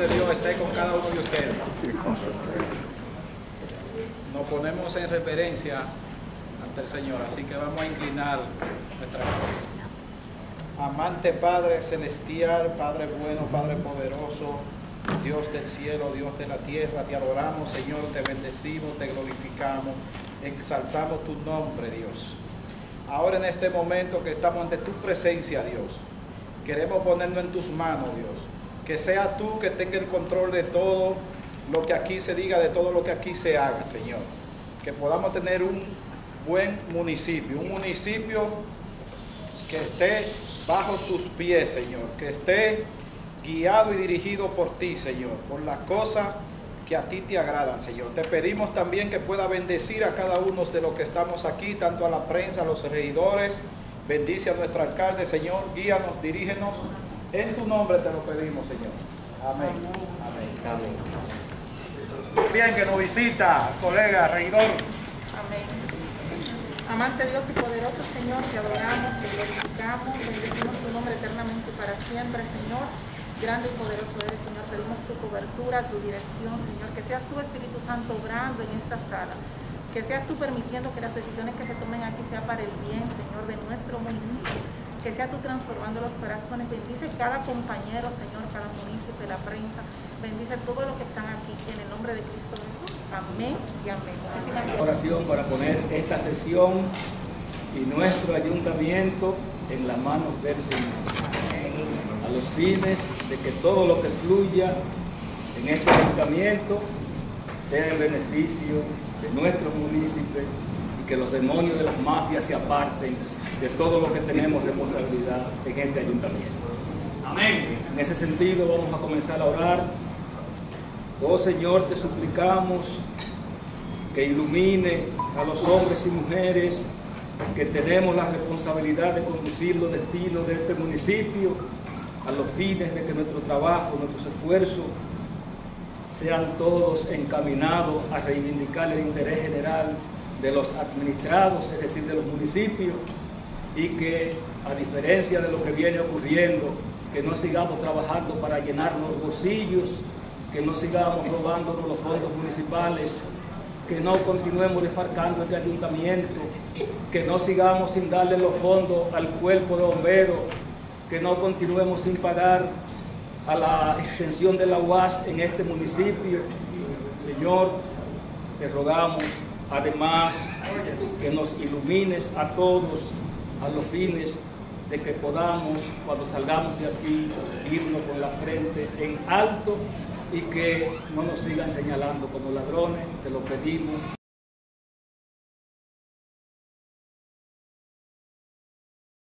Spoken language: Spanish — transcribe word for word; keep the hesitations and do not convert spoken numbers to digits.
de Dios esté con cada uno de ustedes. Nos ponemos en reverencia ante el Señor, así que vamos a inclinar nuestra cabeza. Amante Padre Celestial, Padre bueno, Padre poderoso, Dios del cielo, Dios de la tierra, te adoramos, Señor, te bendecimos, te glorificamos, exaltamos tu nombre, Dios. Ahora en este momento que estamos ante tu presencia, Dios, queremos ponernos en tus manos, Dios. Que sea tú que tenga el control de todo lo que aquí se diga, de todo lo que aquí se haga, Señor. Que podamos tener un buen municipio, un municipio que esté bajo tus pies, Señor. Que esté guiado y dirigido por ti, Señor, por las cosas que a ti te agradan, Señor. Te pedimos también que pueda bendecir a cada uno de los que estamos aquí, tanto a la prensa, a los regidores. Bendice a nuestro alcalde, Señor. Guíanos, dirígenos. En tu nombre te lo pedimos, Señor. Amén. Amén. Amén. Bien, que nos visita, colega, regidor. Amén. Amante Dios y poderoso, Señor, te adoramos, te glorificamos, bendecimos tu nombre eternamente para siempre, Señor. Grande y poderoso eres, Señor. Pedimos tu cobertura, tu dirección, Señor. Que seas tu Espíritu Santo obrando en esta sala. Que seas tú permitiendo que las decisiones que se tomen aquí sean para el bien, Señor, de nuestro municipio. Que sea tú transformando los corazones. Bendice cada compañero, Señor, cada municipio, la prensa. Bendice todo lo que están aquí. En el nombre de Cristo Jesús. Amén y amén. Oración para poner esta sesión y nuestro ayuntamiento en las manos del Señor. A los fines de que todo lo que fluya en este ayuntamiento sea en beneficio de nuestros municipios y que los demonios de las mafias se aparten de todo lo que tenemos responsabilidad en este ayuntamiento. Amén. En ese sentido vamos a comenzar a orar. Oh Señor, te suplicamos que ilumine a los hombres y mujeres que tenemos la responsabilidad de conducir los destinos de este municipio a los fines de que nuestro trabajo, nuestros esfuerzos sean todos encaminados a reivindicar el interés general de los administrados, es decir, de los municipios, y que, a diferencia de lo que viene ocurriendo, que no sigamos trabajando para llenarnos los bolsillos, que no sigamos robándonos los fondos municipales, que no continuemos desfalcando este ayuntamiento, que no sigamos sin darle los fondos al cuerpo de bomberos, que no continuemos sin pagar a la extensión de la U A S en este municipio. Señor, te rogamos además que nos ilumines a todos a los fines de que podamos, cuando salgamos de aquí, irnos con la frente en alto y que no nos sigan señalando como ladrones. Te lo pedimos.